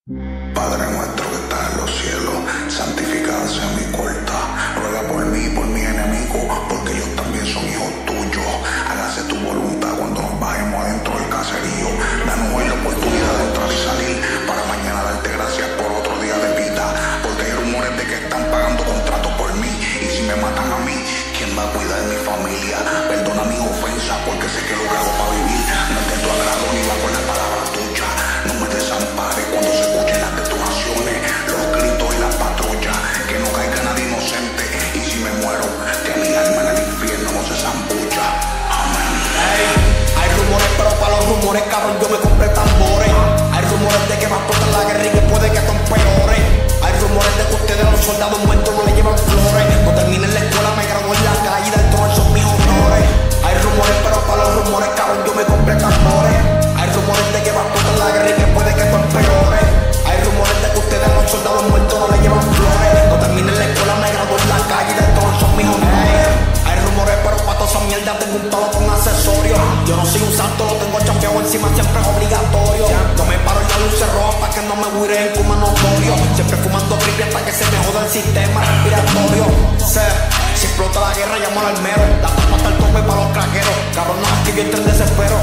Padre nuestro que estás en los cielos, santificado sea mi corta. Ruega por mí y por mis enemigos, porque ellos también son hijos tuyos. Hágase tu voluntad cuando nos bajemos adentro del caserío. Danos hoy la oportunidad de entrar y salir, para mañana darte gracias por otro día de vida. Porque hay rumores de que están pagando contratos por mí, y si me matan a mí, ¿quién va a cuidar de mi familia? Perdona mis ofensas, porque sé que lo que hago para vivir no es de tu agrado ni va con la palabra tuya. No me desampares cuando se escuchen las detonaciones, los gritos y las patrullas. Que no caiga nadie inocente, y si me muero, que mi alma en el infierno no se zambulla. Amén. Hey, hay rumores, pero para los rumores, cabrón, yo me compré tambores. Hay rumores de que va a explotar la guerra y que puede que son peores. Hay rumores de que ustedes, los soldados muertos, no le llevan flores. No terminé en la escuela, me gradué en la calle, del trono son mis honores. Hay rumores, pero para los rumores, cabrón, yo me compré tambores. Hay rumores de que va a explotar la guerra y que puede que son peores. Hay rumores de que ustedes, los soldados muertos, no le llevan flores. No terminé en la escuela, me gradué en la calle, del trono son mis honores. Hay rumores, pero para toda esa mierda tengo un palo con accesorios. Yo no soy un santo, lo tengo champeado encima, siempre es obligatorio. No me paro en la luz roja pa' que no me huire en coma notorio. Siempre fumando creepy hasta que se me joda el sistema respiratorio. Si explota la guerra, llamo al almero. La tapa hasta el tope para los craqueros. Cabrón, no es que yo entre en desespero.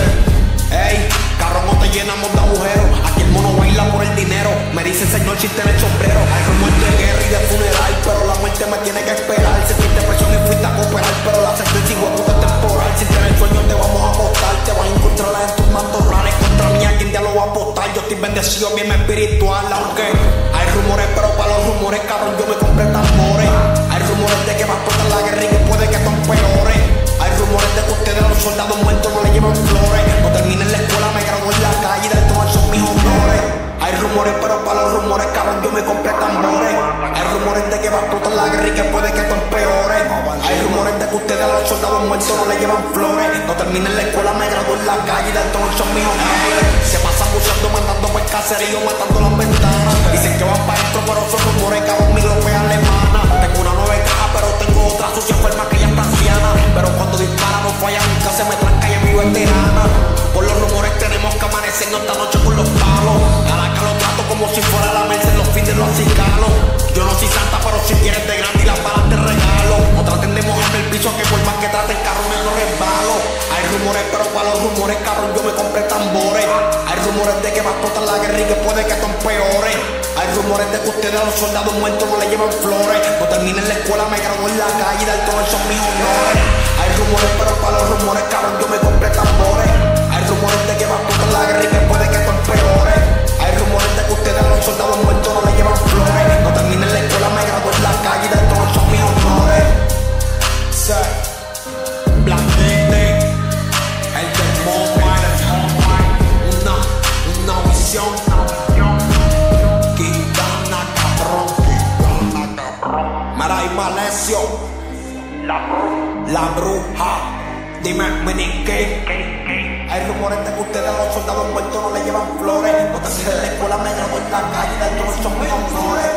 Ey, carro, no te llenamos de agujeros. Aquí el mono baila por el dinero. Me dice señor si tiene el sombrero. Hay rumores de guerra y de funeral, pero la muerte me tiene que esperar. Si fuiste presión y fuiste a cooperar, pero la sentencia igual puta temporal. Si tienes sueño te vamos a apostar. Te vas a encontrar en tus matorrales. Contra mí a quien ya lo va a apostar. Yo estoy bendecido, bien espiritual. Aunque hay rumores, pero para los rumores, cabrón, yo me compré tambores. Hay rumores de que va a explotar la guerra y que puede que son peores. Hay rumores de que ustedes, los soldados muertos, no le llevan flores. No terminé en la escuela, me gradué en la calle, del trono son mis honores. Hay rumores, pero para los rumores, cabrón, yo me compré tambores. Hay rumores de que va a explotar la guerra y que puede que son peores. Hay rumores de que ustedes, los soldados muertos, no le llevan flores. No terminé en la escuela, me gradué en la calle, del trono son mis honores. Se pasan buscando, mandando por el caserío, matando las ventanas. Dicen que van para adentro, pero son rumores, cabrón, mi López alemana. Tengo una 9 caja, pero tengo otra sucia enferma que ya está anciana. Pero cuando dispara no falla, nunca se me tranca y es mi veterana. Por los rumores tenemos que amanecernos esta noche con los palos. A la que lo trato como si fuera la Merced, los fines los acicalos. Yo no soy santa, pero si quieres de grande y las balas te regalo. No traten de mojarme el piso, que por más que traten carro me lo resbalo. Hay rumores, pero para los rumores, cabrón, yo me compré tambores. Hay rumores de que va a explotar la guerra y que puede que son peores. Hay rumores de que ustedes, a los soldados muertos, no le llevan flores. No terminé en la escuela, me gradué en la calle, del trono son mis honores. Hay rumores, pero para los rumores, cabrón, yo me compré tambores. Hay rumores de que va a explotar la guerra y que puede que son peores. Hay rumores de que ustedes, a los soldados muertos, no le llevan flores. No terminé en la escuela, me gradué en la calle, del trono son mis honores. Black Day, el del Mobile, una visión. Mara y Malesio, la bruja, dime, Minique. Hay rumores de que ustedes, a los soldados muertos, no le llevan flores. No te en la escuela, me gradué en la calle, del trono son mis honores.